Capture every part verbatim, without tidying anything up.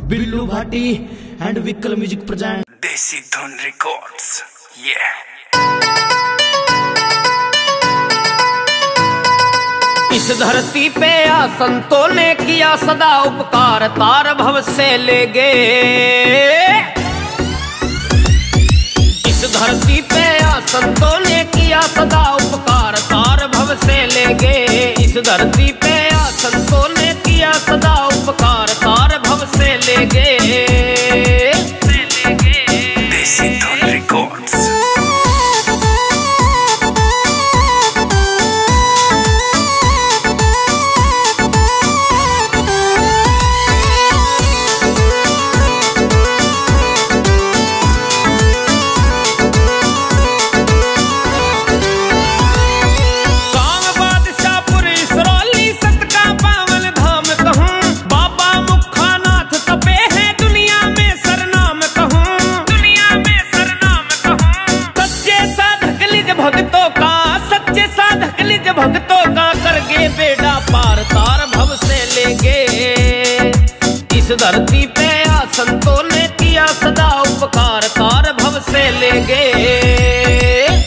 Billu Bhati and Vikal music present Desi Dhun records. ये इस धरती पे आ संतों ने किया सदा उपकार, तार भव से ले गए। इस धरती पे आ संतों ने किया सदा उपकार, तार भव से ले गए। इस धरती पे आ संतों ने किया सदा उपकार, तार भव से ले गए। देसी धुन रिकॉर्ड्स। भक्तों का करके बेड़ा पार, तार भव से ले गए। इस धरती पे आ संतों ने किया सदा उपकार, तार भव से ले गए।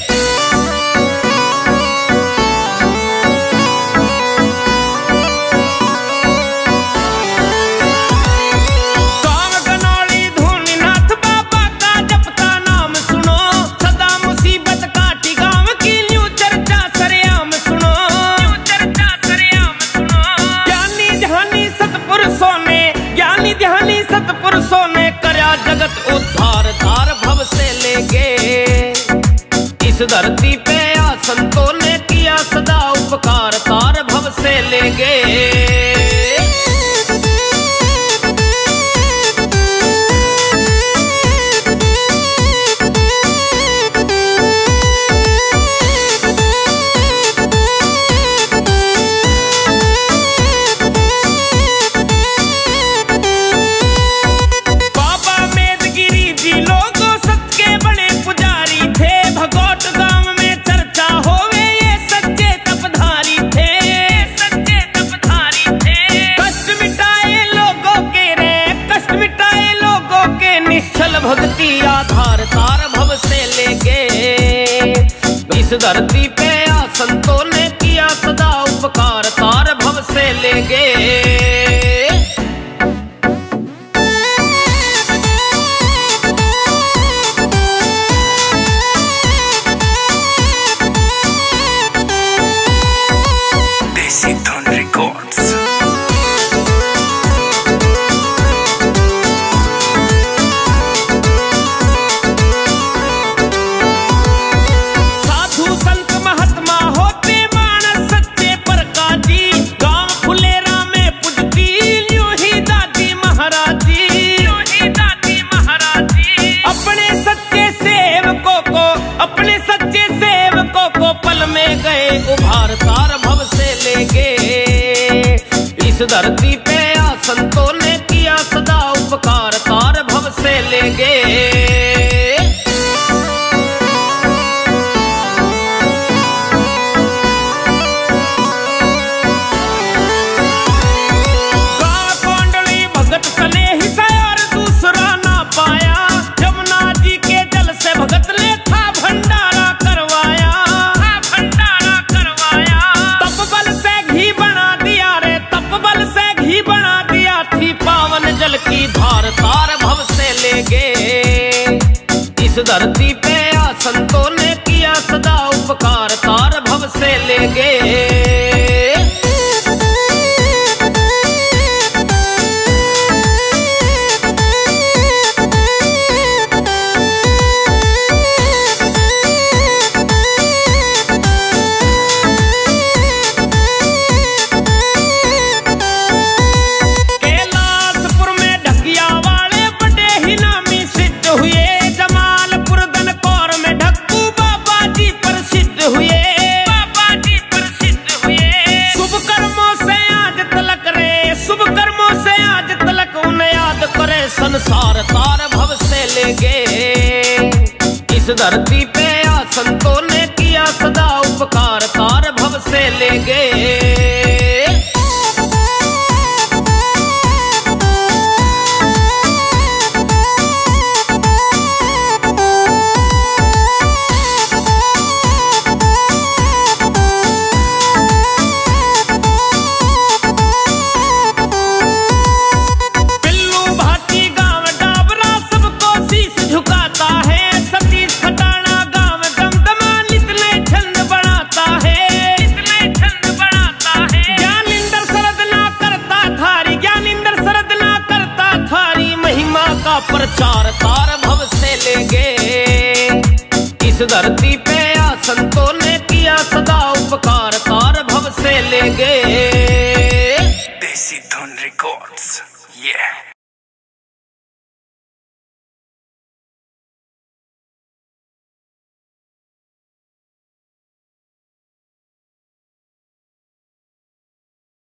सतपुरुषों ने करया जगत उद्धार, तार भव से ले गए। इस धरती पे आ संतों ने किया सदा उपकार, तार भव से ले गए। भक्ति आधार, तार भव से ले गए। इस धरती पे आ संतों ने किया सदा उपकार, तार भव से ले गए। देसी धुन रिकॉर्ड्स। उभार, तार भव से ले गए। इस धरती पे आ संतों ने किया सदा उपकार, तार भव से ले गए। जल की धार, तार भव से ले गए। इस धरती पे आ संतों ने किया सदा उपकार, तार भव से ले गए। संसार, तार भव से ले गए। इस धरती पे आ संतों ने किया सदा उपकार, तार भव से ले गए। इस धरती पे आ संतों ने किया सदा उपकार, तार भव से ले गए। देसी धुन रिकॉर्ड्स, yeah।